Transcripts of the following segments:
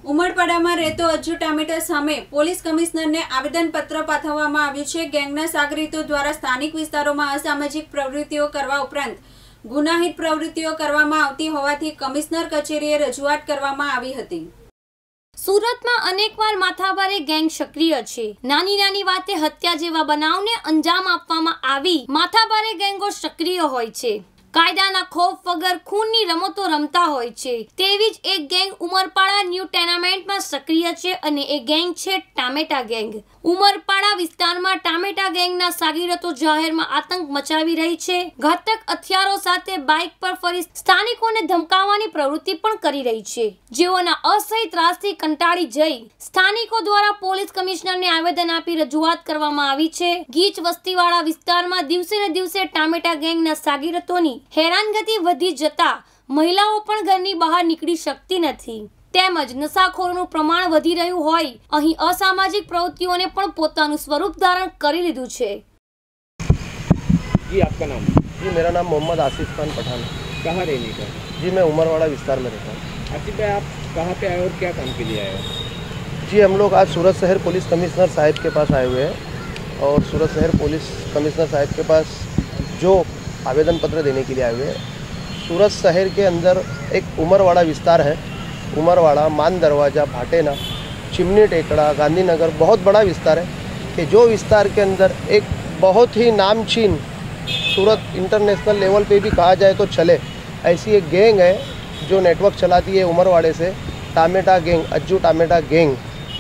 ઉમરપાડામાં રહેતો અજ્જુ ટામેટા સામે પોલીસ કમિશનરને આવેદનપત્ર પાઠવવામાં આવ્યું છે। ગેંગના સાગરીતો દ્વારા સ્થાનિક વિસ્તારોમાં અસામાજિક પ્રવૃત્તિઓ કરવા ઉપરાંત ગુનાહિત પ્રવૃત્તિઓ કરવામાં આવતી હોવાથી કમિશનર કચેરીએ રજૂઆત કરવામાં આવી હતી। સુરતમાં અનેકવાર માથાભારે ગેંગ સક્રિય છે। નાની નાની વાતે હત્યા જેવા બનાવને અંજામ આપવામાં આવી માથાભારે ગેંગો સક્રિય હોય છે। કાયદાના ખોફ વગર ખૂનની રમતો રમતા હોય છે। તેવી જ એક ગેંગ ઉમરપાડા ન્યૂ ટેનામેન્ટમાં સક્રિય છે અને એ ગેંગ છે ટામેટા ગેંગ। ઉમરપાડા વિસ્તારમાં ટામેટા ગેંગના સાગીરતો જાહેરમાં આતંક મચાવી રહી છે। ઘાતક હથિયારો સાથે બાઇક પર ફરી સ્થાનિકોને ધમકાવવાની પ્રવૃત્તિ પણ કરી રહી છે, જેઓના અસહ્ય ત્રાસથી કંટાળી જઈ સ્થાનિકો દ્વારા પોલીસ કમિશનરને આવેદન આપી રજૂઆત કરવામાં આવી છે। ગીચ વસ્તીવાળા વિસ્તારમાં દિવસે ને દિવસે ટામેટા ગેંગના સાગીરતોની હેરાનગતિ વધી જતા મહિલાઓ પણ ઘરની બહાર નીકળી શકતી નથી, તેમજ નશાખોરોનું પ્રમાણ વધી રહ્યું હોય અહીં અસામાજિક પ્રવૃત્તિઓને પણ પોતાનું સ્વરૂપ ધારણ કરી લીધું છે। जी आपका नाम? जी मेरा नाम मोहम्मद आसिफ खान पठान है। कहाँ रहने का? जी मैं उमरवाड़ा विस्तार में रहता हूँ। आसिफ भाई, आप कहाँ पे आए और क्या काम के लिए आए हो? जी हम लोग आज सूरत शहर पुलिस कमिश्नर साहब के पास आए हुए हैं और सूरत शहर पुलिस कमिश्नर साहब के पास जो आवेदन पत्र देने के लिए आए हुए हैं। सूरत शहर के अंदर एक उमरवाड़ा विस्तार है। उमरवाड़ा, मान दरवाज़ा, भाटेना, चिमनी टेकड़ा, गांधीनगर बहुत बड़ा विस्तार है कि जो विस्तार के अंदर एक बहुत ही नामचीन सूरत इंटरनेशनल लेवल पे भी कहा जाए तो चले ऐसी एक गैंग है जो नेटवर्क चलाती है उमरवाड़े से, टामेटा गैंग, अज्जू टामेटा गैंग,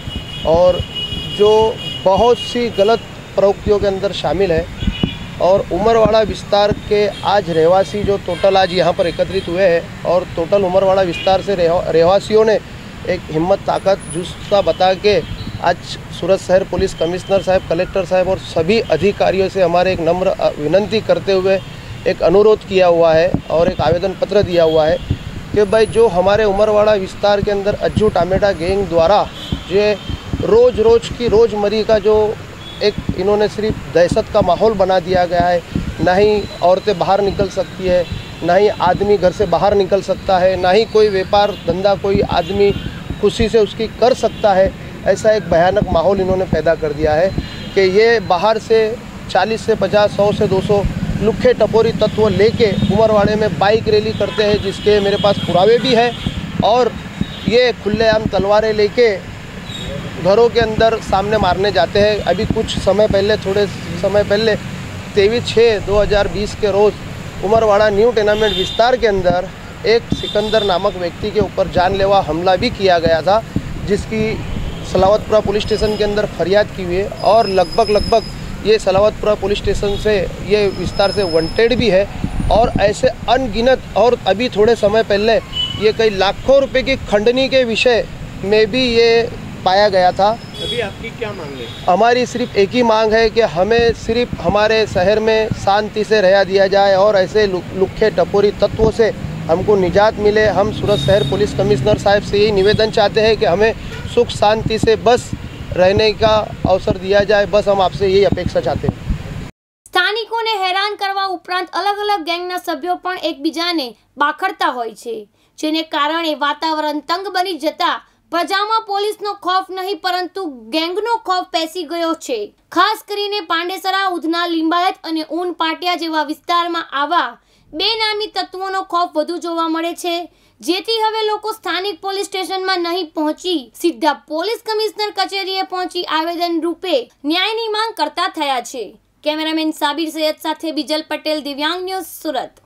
और जो बहुत सी गलत प्रवृत्तियों के अंदर शामिल है। और उमरवाड़ा विस्तार के आज रहवासी जो टोटल आज यहाँ पर एकत्रित हुए हैं और टोटल उमरवाड़ा विस्तार से रहवासियों ने एक हिम्मत, ताकत, जुस्सा बता के आज सूरत शहर पुलिस कमिश्नर साहब, कलेक्टर साहब और सभी अधिकारियों से हमारे एक नम्र विनंती करते हुए एक अनुरोध किया हुआ है और एक आवेदन पत्र दिया हुआ है कि भाई जो हमारे उमरवाड़ा विस्तार के अंदर अज्जू टामेटा गैंग द्वारा जो रोज़ की रोज़मर्री का जो एक इन्होंने सिर्फ दहशत का माहौल बना दिया गया है। ना ही औरतें बाहर निकल सकती है, ना ही आदमी घर से बाहर निकल सकता है, ना ही कोई व्यापार धंधा कोई आदमी खुशी से उसकी कर सकता है। ऐसा एक भयानक माहौल इन्होंने पैदा कर दिया है कि ये बाहर से 40 से 50, 100 से 200 लुखे टपोरी तत्व लेके उमरवाड़े में बाइक रैली करते हैं, जिसके मेरे पास पुरावे भी हैं। और ये खुलेआम तलवारें लेके घरों के अंदर सामने मारने जाते हैं। अभी कुछ समय पहले, थोड़े समय पहले 23/6/2020 के रोज़ उमरवाड़ा न्यू टेनामेंट विस्तार के अंदर एक सिकंदर नामक व्यक्ति के ऊपर जानलेवा हमला भी किया गया था, जिसकी सलावतपुरा पुलिस स्टेशन के अंदर फरियाद की हुई है। और लगभग ये सलावतपुरा पुलिस स्टेशन से ये विस्तार से वांटेड भी है। और ऐसे अनगिनत, और अभी थोड़े समय पहले ये कई लाखों रुपए की खंडनी के विषय में भी ये पाया गया था। अभी आपकी क्या मांग है? हमारी सिर्फ एक ही मांग है कि हमें सिर्फ हमारे शहर में शांति से रह दिया जाए और ऐसे लुखे टपोरी तत्वों से हमको निजात मिले। हम सूरत शहर पुलिस कमिश्नर साहब से यही निवेदन चाहते हैं कि हमें सुख शांति से बस रहने का अवसर दिया जाए। बस हम आपसे यही अपेक्षा चाहते हैं। સ્થાનિકોને હેરાન કરવા ઉપરાંત અલગ અલગ ગેંગના સભ્યો પણ એકબીજાને બાખડતા હોય છે, જેને કારણે વાતાવરણ તંગ બની જતા પ્રજામાં પોલીસનો ખોફ નહીં પરંતુ ગેંગનો ખોફ પેસી ગયો છે। ખાસ કરીને પાંડેસરા, ઉધના, લિંબાયત અને ઊન પાટિયા જેવા વિસ્તારમાં આવા બેનામી તત્વોનો ખોફ વધુ જોવા મળે છે, જેથી હવે લોકો સ્થાનિક પોલીસ સ્ટેશનમાં નહીં પહોંચી સીધા પોલીસ કમિશનર કચેરીએ પહોંચી આવેદન રૂપે ન્યાયની માંગ કરતા થયા છે। કેમેરામેન સાબિર સૈયદ સાથે બીજલ પટેલ, દિવ્યાંગ ન્યૂઝ, સુરત।